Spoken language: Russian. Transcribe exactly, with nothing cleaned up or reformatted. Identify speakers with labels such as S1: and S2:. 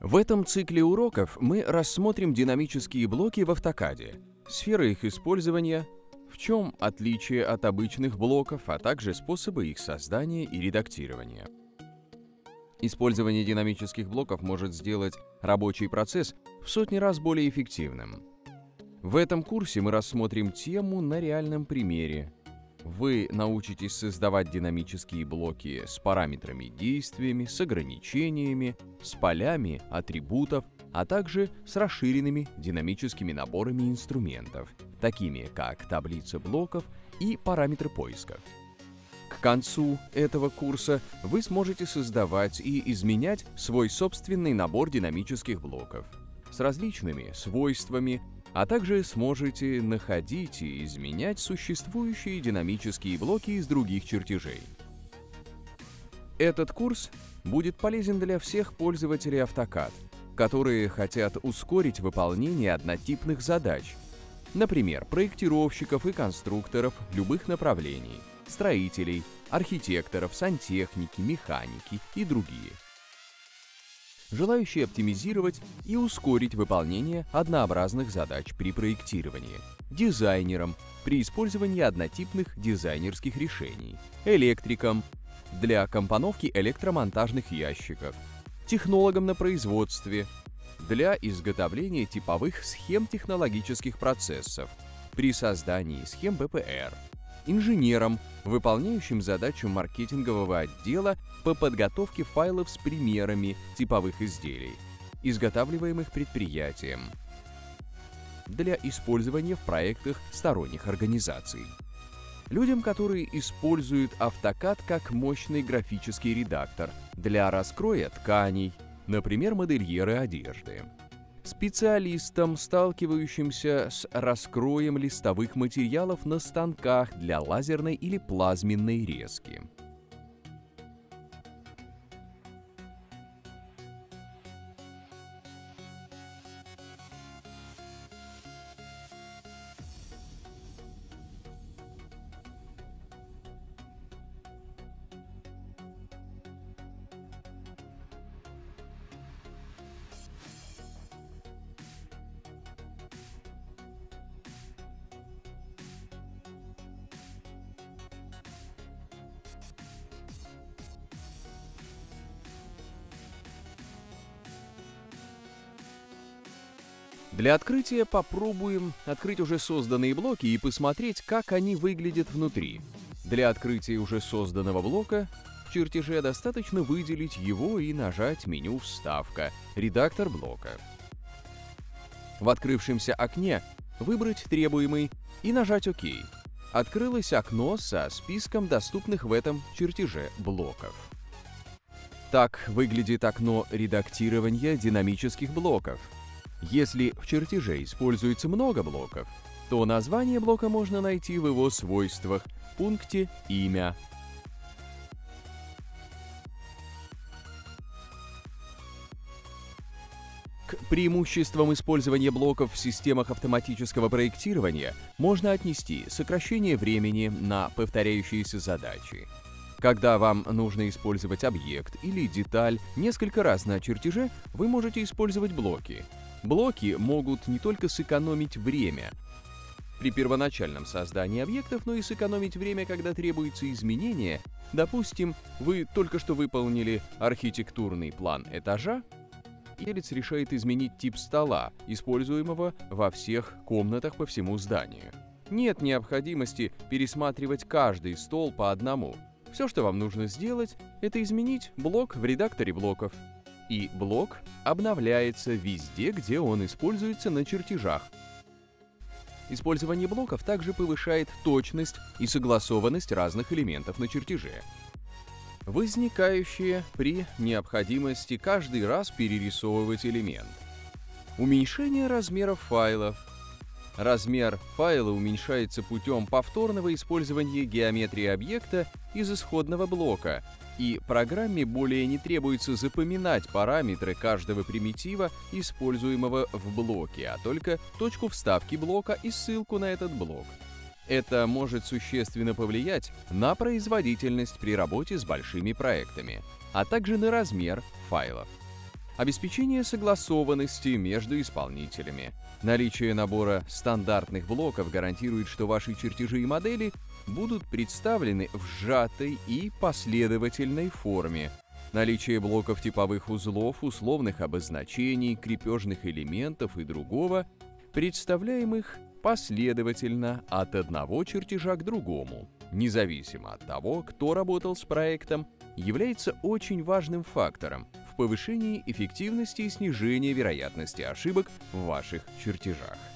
S1: В этом цикле уроков мы рассмотрим динамические блоки в автокаде, сферы их использования, в чем отличие от обычных блоков, а также способы их создания и редактирования. Использование динамических блоков может сделать рабочий процесс в сотни раз более эффективным. В этом курсе мы рассмотрим тему на реальном примере. Вы научитесь создавать динамические блоки с параметрами, действиями, с ограничениями, с полями атрибутов, а также с расширенными динамическими наборами инструментов, такими как таблица блоков и параметры поиска. К концу этого курса вы сможете создавать и изменять свой собственный набор динамических блоков с различными свойствами, а также сможете находить и изменять существующие динамические блоки из других чертежей. Этот курс будет полезен для всех пользователей автокад, которые хотят ускорить выполнение однотипных задач, например, проектировщиков и конструкторов любых направлений, строителей, архитекторов, сантехники, механики и другие, желающие оптимизировать и ускорить выполнение однообразных задач при проектировании, дизайнерам при использовании однотипных дизайнерских решений, электрикам для компоновки электромонтажных ящиков, технологам на производстве для изготовления типовых схем технологических процессов при создании схем бэ пэ эр, инженерам, выполняющим задачу маркетингового отдела по подготовке файлов с примерами типовых изделий, изготавливаемых предприятием, для использования в проектах сторонних организаций, людям, которые используют автокад как мощный графический редактор для раскроя тканей, например, модельеры одежды, специалистам, сталкивающимся с раскроем листовых материалов на станках для лазерной или плазменной резки. Для открытия попробуем открыть уже созданные блоки и посмотреть, как они выглядят внутри. Для открытия уже созданного блока в чертеже достаточно выделить его и нажать меню «Вставка», «Редактор блока». В открывшемся окне выбрать требуемый и нажать «Ок». Открылось окно со списком доступных в этом чертеже блоков. Так выглядит окно редактирования динамических блоков. Если в чертеже используется много блоков, то название блока можно найти в его свойствах, пункте «Имя». К преимуществам использования блоков в системах автоматического проектирования можно отнести сокращение времени на повторяющиеся задачи. Когда вам нужно использовать объект или деталь несколько раз на чертеже, вы можете использовать блоки. Блоки могут не только сэкономить время при первоначальном создании объектов, но и сэкономить время, когда требуется изменение. Допустим, вы только что выполнили архитектурный план этажа, и владелец решает изменить тип стола, используемого во всех комнатах по всему зданию. Нет необходимости пересматривать каждый стол по одному. Все, что вам нужно сделать, это изменить блок в редакторе блоков. И блок обновляется везде, где он используется на чертежах. Использование блоков также повышает точность и согласованность разных элементов на чертеже, возникающие при необходимости каждый раз перерисовывать элемент. Уменьшение размеров файлов. Размер файла уменьшается путем повторного использования геометрии объекта из исходного блока, и программе более не требуется запоминать параметры каждого примитива, используемого в блоке, а только точку вставки блока и ссылку на этот блок. Это может существенно повлиять на производительность при работе с большими проектами, а также на размер файлов. Обеспечение согласованности между исполнителями. Наличие набора стандартных блоков гарантирует, что ваши чертежи и модели будут представлены в сжатой и последовательной форме. Наличие блоков типовых узлов, условных обозначений, крепежных элементов и другого, представляемых последовательно от одного чертежа к другому, независимо от того, кто работал с проектом, является очень важным фактором в повышении эффективности и снижении вероятности ошибок в ваших чертежах.